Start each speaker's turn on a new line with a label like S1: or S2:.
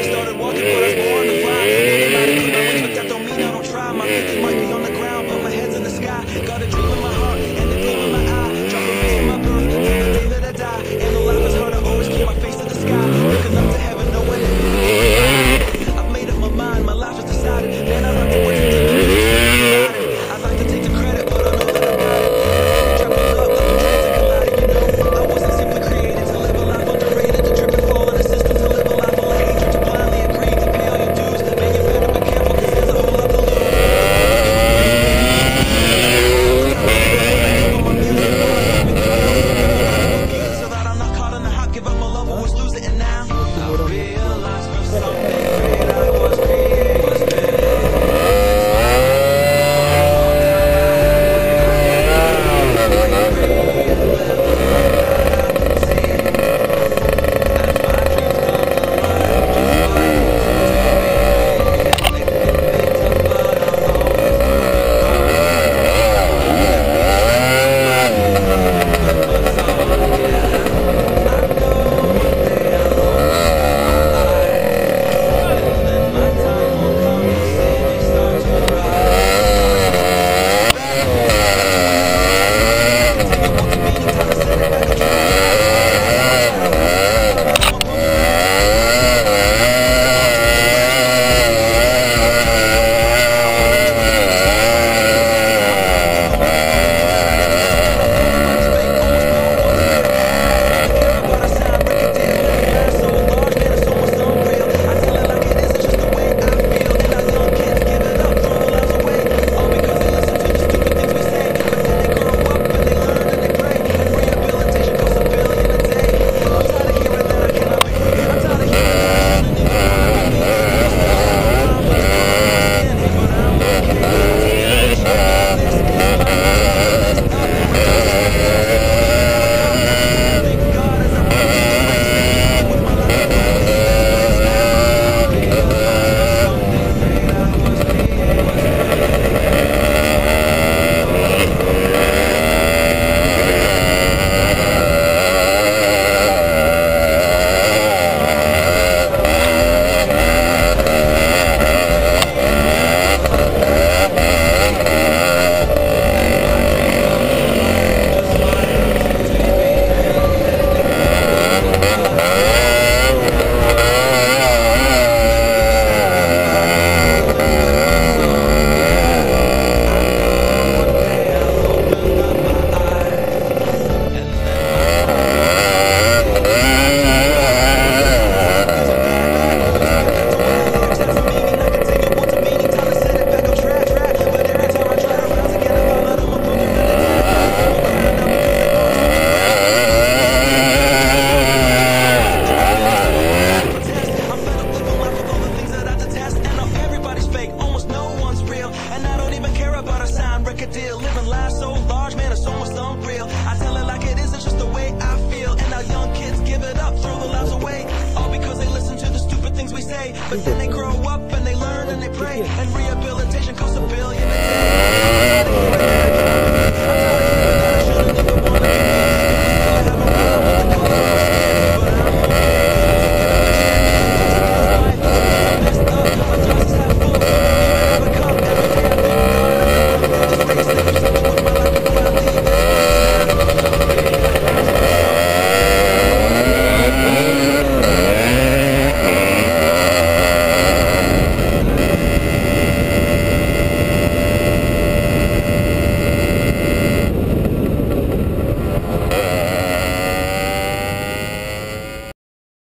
S1: I started walking, but I was born to fly. Moving mighty quick, my wings, but that don't mean I don't try. My feet might be on the ground, but my head's in the sky. Got a dream in my heart and a gleam in my eye. Drop a miss from my birth till the day that I die. And the life is hard, I always keep my face to the sky. Looking up to heaven, knowing it. I've made up my mind, my life is decided. Man, I love the words and I'd like to take the credit, but I know that I got it. Drop the love like a train to collide, you know. I wasn't simply created to live a life underrated, to trip and fall in a system, to live a life full of hatred, to blindly agree to pay all your dues. Man, you better be careful, cause there's a whole lot to lose. So that I'm not caught in the hot, give up my love, always lose it, and now I realize from something great I was created. Living life so large, man, it's almost unreal. I tell it like it is, it's just the way I feel. And our young kids give it up, throw their lives away, all because they listen to the stupid things we say. But then they grow up and they learn and they pray, and rehabilitation costs $1 billion a day.